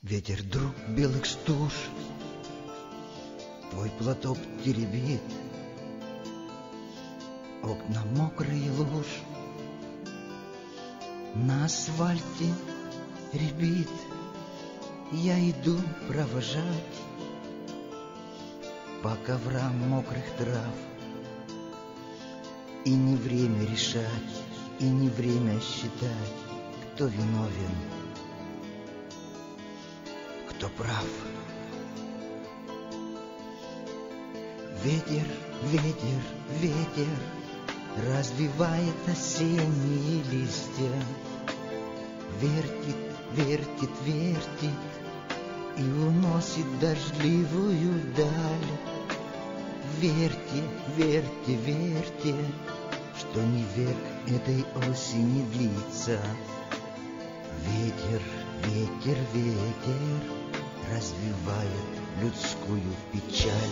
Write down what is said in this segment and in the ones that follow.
Ветер, друг белых стуж, твой платок теребит, окна мокрые луж, на асфальте рябит. Я иду провожать по коврам мокрых трав. И не время решать, и не время считать, кто виновен, кто прав. Ветер, ветер, ветер развивает осенние листья, вертит, вертит, вертит и уносит дождливую даль. Верьте, верьте, верьте, что не век этой осени длится. Ветер, ветер, ветер развивает людскую печаль.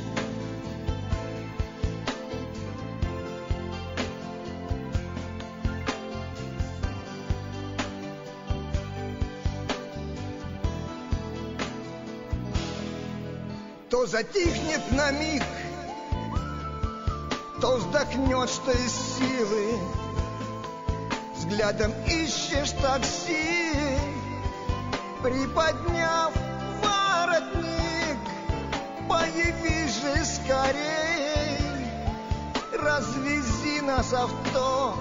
То затихнет на миг, то вздохнет, что из силы, взглядом ищешь такси, приподняв воротник, появись же скорей, развези нас авто,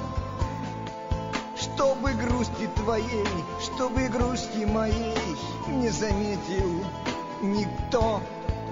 чтобы грусти твоей, чтобы грусти моей не заметил никто.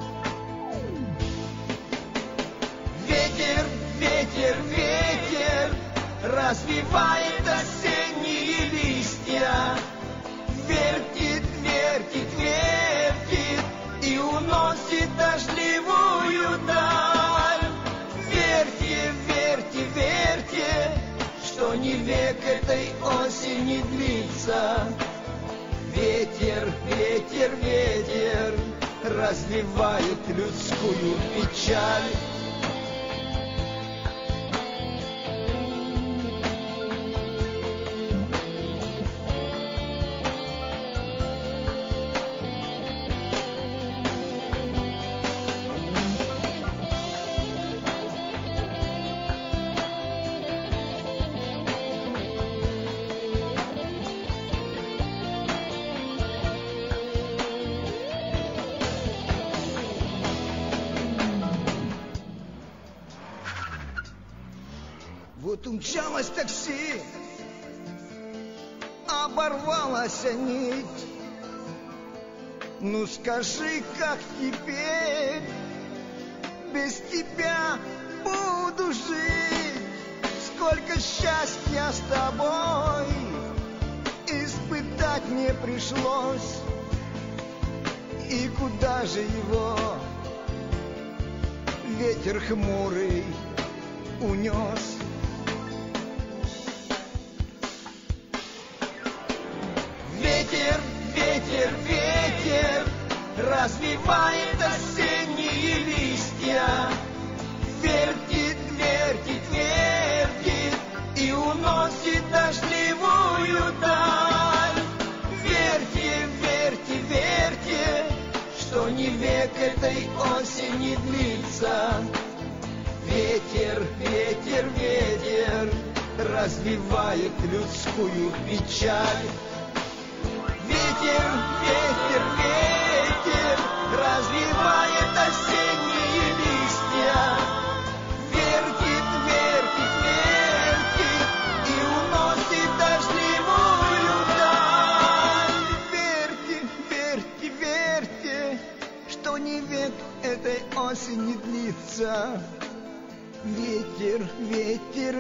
Ветер, ветер, ветер развивает осенние листья, вертит, вертит, вертит и уносит дождливую даль. Верьте, верьте, верьте, что не век этой осени длится. Ветер, ветер, ветер развивает людскую печаль. Вот умчалось такси, оборвалась нить. Ну скажи, как теперь без тебя буду жить? Сколько счастья с тобой испытать мне пришлось. И куда же его ветер хмурый унес? Ветер, ветер, ветер развивает осенние листья, вертит, вертит, вертит и уносит дождливую даль. Верьте, верьте, верьте, что не век этой осени длится. Ветер, ветер, ветер развивает людскую печаль. Ветер, ветер, ветер развивает осенние листья, вертит, вертит, вертит и уносит дождливую даль. Верьте, верьте, верьте, что не век этой осени длится. Ветер, ветер,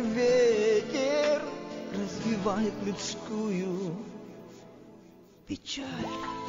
ветер развивает людскую печаль.